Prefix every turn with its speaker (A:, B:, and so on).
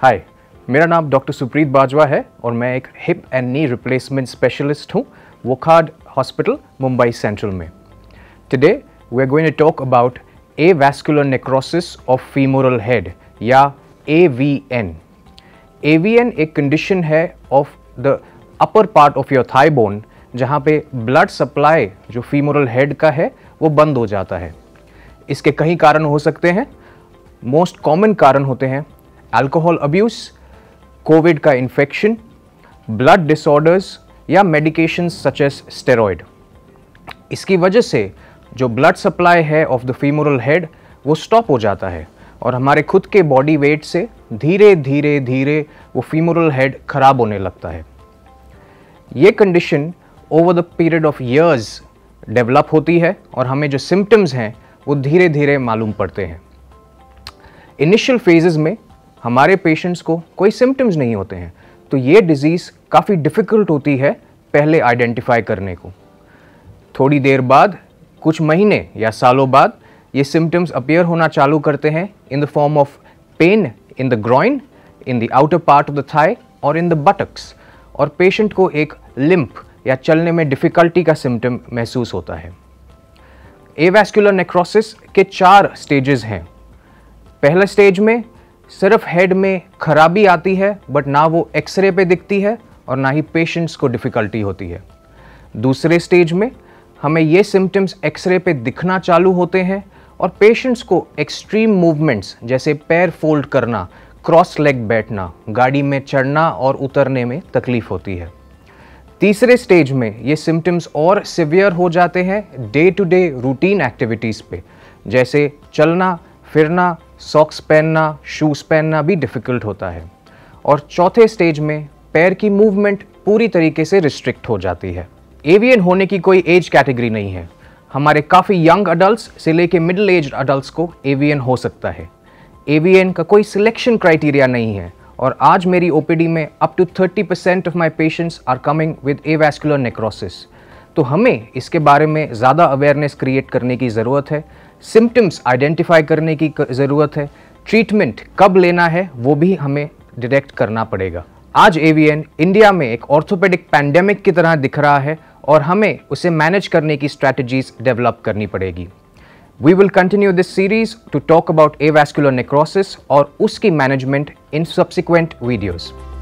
A: हाय, मेरा नाम डॉक्टर सुप्रीत बाजवा है और मैं एक hip and knee replacement specialist हूँ वोखार्ड हॉस्पिटल मुंबई सेंट्रल में। Today we are going to talk about avascular necrosis of femoral head या AVN। AVN एक कंडीशन है of the upper part of your thigh bone जहाँ पे ब्लड सप्लाई जो femoral head का है वो बंद हो जाता है। इसके कई कारण हो सकते हैं। मोस्ट कॉमन कारण होते हैं अल्कोहल अब्यूज़, कोविड का इन्फेक्शन, ब्लड डिसऑर्डर्स या मेडिकेशंस सच एज स्टेरॉयड। इसकी वजह से जो ब्लड सप्लाई है ऑफ द फीमोरल हेड वो स्टॉप हो जाता है और हमारे खुद के बॉडी वेट से धीरे धीरे वो फीमोरल हेड खराब होने लगता है। ये condition over the period of years develop होती है और हमें जो सिम्टम्स हैं वो धीरे धीरे मालूम पड़ते हैं। इनिशियल फेजेस में हमारे पेशेंट्स को कोई सिम्टम्स नहीं होते हैं, तो ये डिज़ीज़ काफ़ी डिफ़िकल्ट होती है पहले आइडेंटिफाई करने को। थोड़ी देर बाद, कुछ महीने या सालों बाद ये सिम्टम्स अपीयर होना चालू करते हैं in the form of pain in the groin, in the outer part of the thigh और इन द बटक्स, और पेशेंट को एक लिम्प या चलने में डिफ़िकल्टी का सिम्टम महसूस होता है। एवास्कुलर नेक्रोसिस के 4 स्टेजेस हैं। पहले स्टेज में सिर्फ हेड में खराबी आती है बट ना वो एक्सरे पे दिखती है और ना ही पेशेंट्स को डिफ़िकल्टी होती है। दूसरे स्टेज में हमें ये सिम्टम्स एक्सरे पे दिखना चालू होते हैं और पेशेंट्स को एक्सट्रीम मूवमेंट्स जैसे पैर फोल्ड करना, क्रॉस लेग बैठना, गाड़ी में चढ़ना और उतरने में तकलीफ होती है। तीसरे स्टेज में ये सिम्टम्स और सिवियर हो जाते हैं day to day routine activities पे, जैसे चलना फिरना, सॉक्स पहनना, शूज़ पहनना भी डिफ़िकल्ट होता है। और चौथे स्टेज में पैर की मूवमेंट पूरी तरीके से रिस्ट्रिक्ट हो जाती है। AVN होने की कोई एज कैटेगरी नहीं है। हमारे काफ़ी यंग अडल्ट्स से लेके मिडिल एज अडल्ट्स को AVN हो सकता है। AVN का कोई सिलेक्शन क्राइटेरिया नहीं है और आज मेरी OPD में up to 30% of my patients are coming with avascular necrosis. तो हमें इसके बारे में ज़्यादा अवेयरनेस क्रिएट करने की ज़रूरत है, सिम्टम्स आइडेंटिफाई करने की ज़रूरत है, ट्रीटमेंट कब लेना है वो भी हमें डिटेक्ट करना पड़ेगा। आज AVN इंडिया में एक ऑर्थोपेडिक पैंडेमिक की तरह दिख रहा है और हमें उसे मैनेज करने की स्ट्रैटेजीज डेवलप करनी पड़ेगी। We will continue this series to talk about avascular necrosis और उसकी मैनेजमेंट इन सब्सिक्वेंट वीडियोज़।